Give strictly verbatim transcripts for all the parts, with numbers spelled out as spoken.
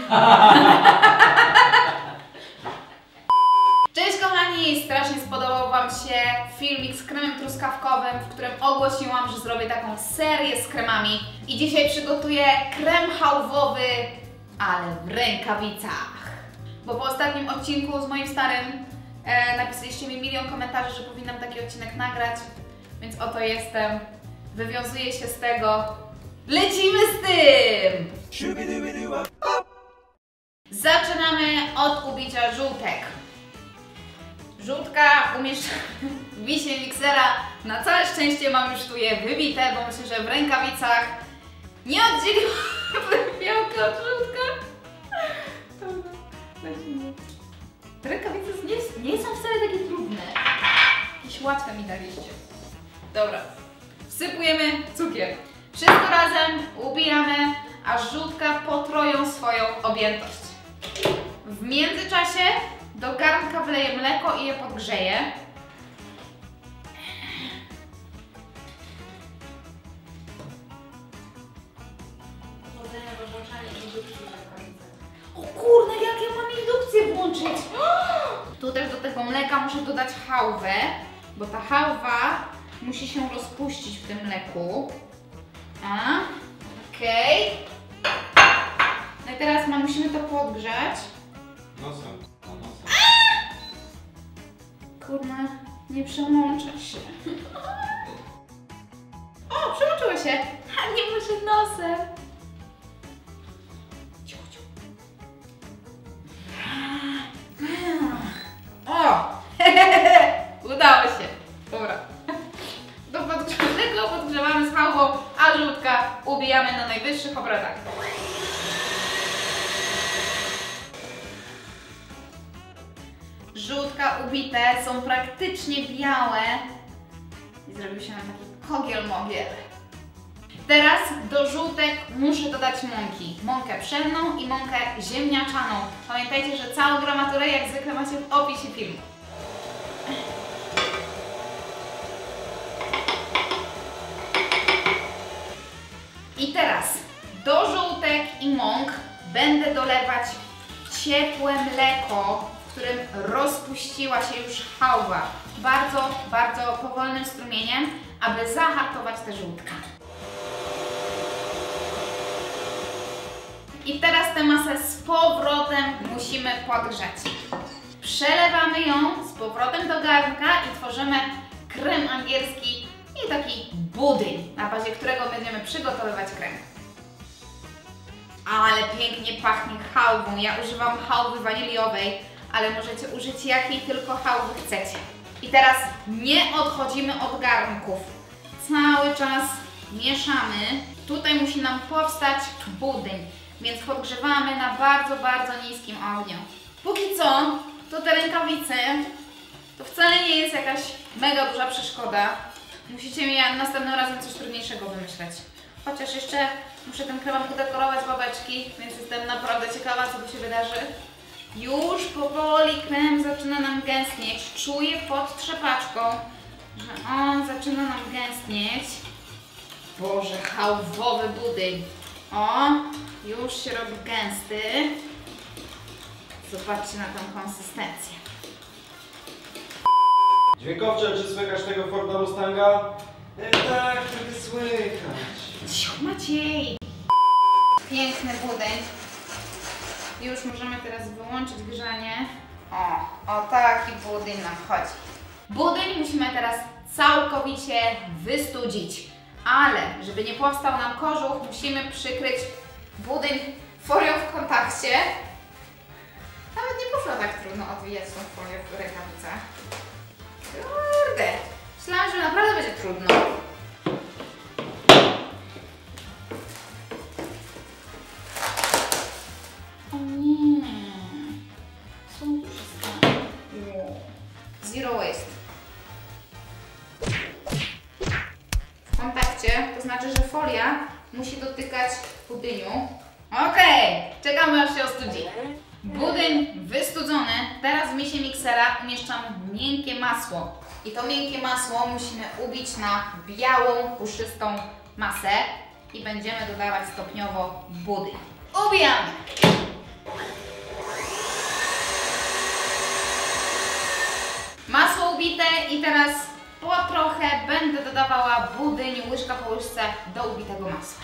Cześć kochani, strasznie spodobał Wam się filmik z kremem truskawkowym, w którym ogłosiłam, że zrobię taką serię z kremami. I dzisiaj przygotuję krem chałwowy, ale w rękawicach. Bo po ostatnim odcinku z moim starym e, napisaliście mi milion komentarzy, że powinnam taki odcinek nagrać. Więc oto jestem. Wywiązuję się z tego. Lecimy z tym! Zaczynamy od ubicia żółtek. Żółtka umieszczamy w wisie miksera. Na całe szczęście mam już tu je wybite, bo myślę, że w rękawicach nie oddzieliłam białka od żółtka. Te rękawice nie, nie są wcale takie trudne. Jakieś łatwe mi daliście. Dobra. Wsypujemy cukier. Wszystko razem ubijamy, aż żółtka potroją swoją objętość. W międzyczasie do garnka wleję mleko i je podgrzeję. O kurde, jak ja mam indukcję włączyć! Tu też do tego mleka muszę dodać chałwę, bo ta chałwa musi się rozpuścić w tym mleku. A, okej. Okay. No i teraz ma, musimy to podgrzać. Nosem, no nosem. Kurna, nie przełącza się. O, przełączyło się. A nie muszę nosem. Ciu, ciu. O! Udało się. Dobra. Do podgrzanego podgrzewamy z chałwą, a żółtka ubijamy na najwyższych obrotach. Żółtka ubite są praktycznie białe i zrobił się nam taki kogiel-mogiel. Teraz do żółtek muszę dodać mąki. Mąkę pszenną i mąkę ziemniaczaną. Pamiętajcie, że całą gramaturę jak zwykle macie w opisie filmu. I teraz do żółtek i mąk będę dolewać ciepłe mleko, w którym rozpuściła się już chałwa. Bardzo, bardzo powolnym strumieniem, aby zahartować tę żółtkę. I teraz tę masę z powrotem musimy podgrzać. Przelewamy ją z powrotem do garnka i tworzymy krem angielski i taki budyń, na bazie którego będziemy przygotowywać krem. Ale pięknie pachnie chałwą. Ja używam chałwy waniliowej, ale możecie użyć jakiej tylko chałwy chcecie. I teraz nie odchodzimy od garnków. Cały czas mieszamy. Tutaj musi nam powstać budyń, więc podgrzewamy na bardzo, bardzo niskim ogniu. Póki co, to te rękawice to wcale nie jest jakaś mega duża przeszkoda. Musicie mi następnym razem coś trudniejszego wymyśleć. Chociaż jeszcze muszę tym kremem udekorować babeczki, więc jestem naprawdę ciekawa, co tu się wydarzy. Już powoli krem zaczyna nam gęstnieć. Czuję pod trzepaczką, że on zaczyna nam gęstnieć. Boże, chałwowy budyń. O, już się robi gęsty. Zobaczcie na tą konsystencję. Dźwiękowcze, czy słychać tego Forda Mustanga? E, tak, trochę słychać. Cicho, Maciej! Piękny budyń. Już możemy teraz wyłączyć grzanie. O, o taki budyń nam chodzi. Budyń musimy teraz całkowicie wystudzić. Ale, żeby nie powstał nam kożuch, musimy przykryć budyń folią w kontakcie. Nawet nie poszło tak trudno odwijać tą folię w rękawicach. Kurde! Myślałam, że naprawdę będzie trudno. O nie! Co tu się stało? Zero waste. W kontakcie, to znaczy, że folia musi dotykać budyniu. Okej! Czekamy, aż się ostudzi. Budyń wystudzony. Teraz w misie miksera umieszczam miękkie masło. I to miękkie masło musimy ubić na białą, puszystą masę i będziemy dodawać stopniowo budyń. Ubijamy! ubite i teraz po trochę będę dodawała budyń, łyżka po łyżce do ubitego masła.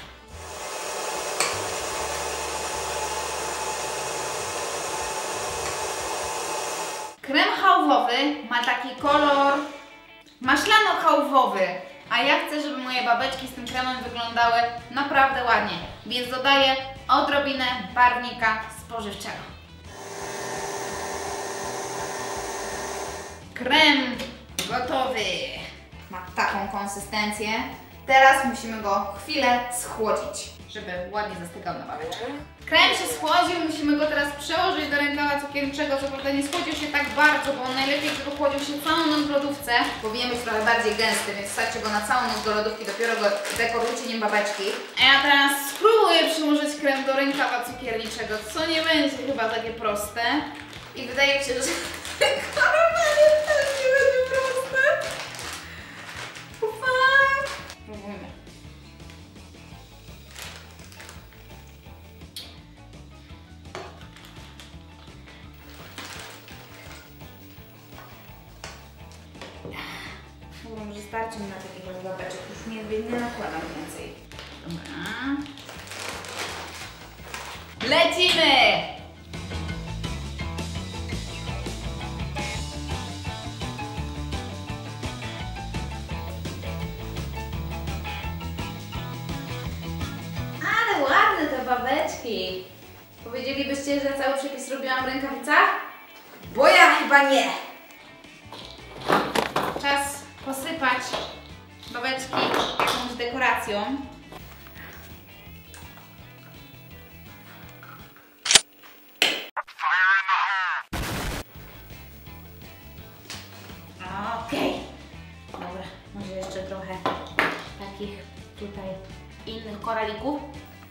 Krem chałwowy ma taki kolor maślano-chałwowy, a ja chcę, żeby moje babeczki z tym kremem wyglądały naprawdę ładnie, więc dodaję odrobinę barwnika spożywczego. Krem gotowy. Ma taką konsystencję. Teraz musimy go chwilę schłodzić, żeby ładnie zastygał na babeczkach. Krem się schłodził, musimy go teraz przełożyć do rękawa cukierniczego. Co prawda nie schłodził się tak bardzo, bo najlepiej, gdyby chłodził się całą noc w lodówce, powinien być trochę bardziej gęsty, więc wsadźcie go na całą noc do lodówki, dopiero go dekorujcie nim babeczki. A ja teraz spróbuję przyłożyć krem do rękawa cukierniczego, co nie będzie chyba takie proste. I wydaje mi się, że karamele też nie będzie proste. Ufam. Próbujmy. Dobra, może starczy mi na takiego babeczek, już nie, nie nakładam więcej. Dobra. Lecimy! Ale ładne te babeczki. Powiedzielibyście, że cały przepis robiłam w rękawicach? Bo ja chyba nie. Czas posypać babeczki jakąś dekoracją. Okej. Okay. Dobra, może jeszcze trochę takich tutaj innych koralików.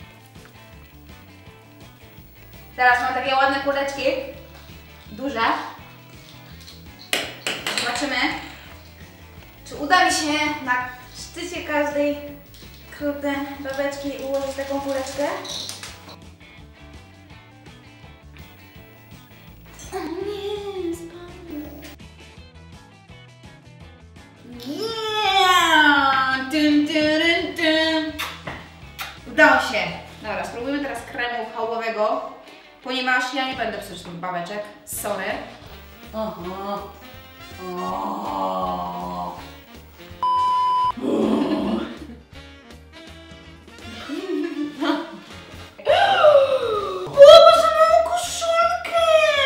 Teraz mam takie ładne kuleczki. Duże. Zobaczymy, czy uda mi się na szczycie każdej kurde babeczki ułożyć taką kuleczkę. O nie, spadło. Yeah! Dum, dum, dum. Udało się. Dobra, spróbujmy teraz kremu chałwowego, ponieważ ja nie będę psuć tych babeczek. Sorry. Aha. O. Boże, mam koszulkę!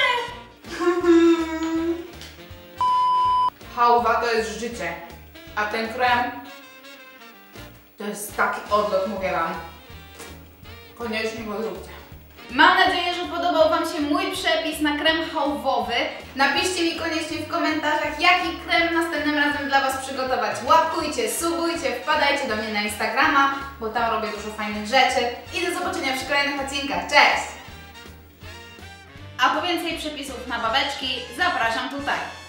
Chałwa to jest życie, a ten krem to jest taki odlot, mówię wam. Koniecznie go zróbcie. Mam nadzieję, że podobał wam się mój przepis na krem chałwowy. Napiszcie mi koniecznie w komentarzach, jaki krem następnym razem dla was przygotować. Łapkujcie, subujcie, wpadajcie do mnie na Instagrama, bo tam robię dużo fajnych rzeczy. I do zobaczenia przy kolejnych odcinkach. Cześć! A po więcej przepisów na babeczki zapraszam tutaj.